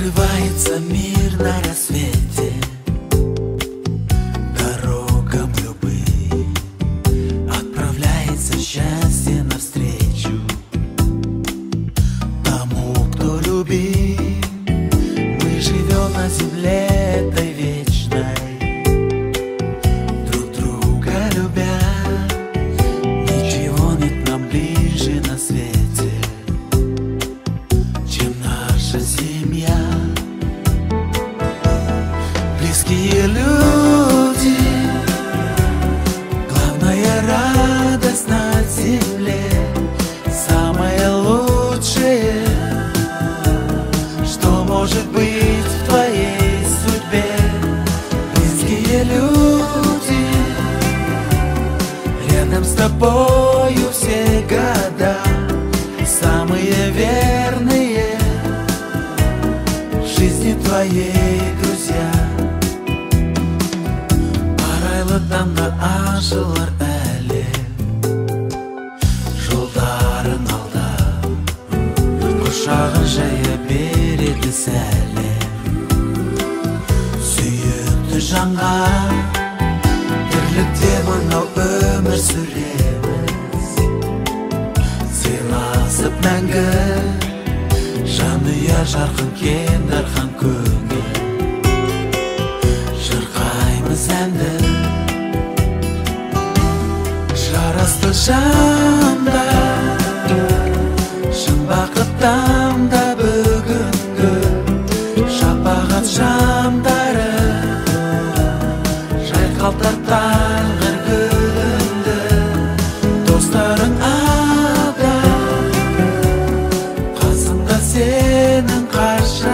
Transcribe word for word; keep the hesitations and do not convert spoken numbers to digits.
Открывается мир на рассвете, дорогам любым отправляется счастье навстречу тому, кто любим. Мы живем на земле этой вечной, друг друга любя. Ничего нет нам ближе на свете, чем наша семья. Близкие люди, главная радость на земле, самое лучшее, что может быть в твоей судьбе. Близкие люди, рядом с тобою все года, самые верные в жизни твоей друзья. Арайлыдан ашылар әлі, жолдарын алдап, құшағын жая береді сәлем. Сүйікті жанға бірлікте мынау өмір сүреміз, сыйласып мәңгі жанұя жарқын кең дархан көңіл. Жырқаймыз әнді жарасты жанда, шын бақыттамда бүгінгі шапағат шамдары жайқалтар таңғыр гүлінді. Достарың алда, қасымда сенің қашан.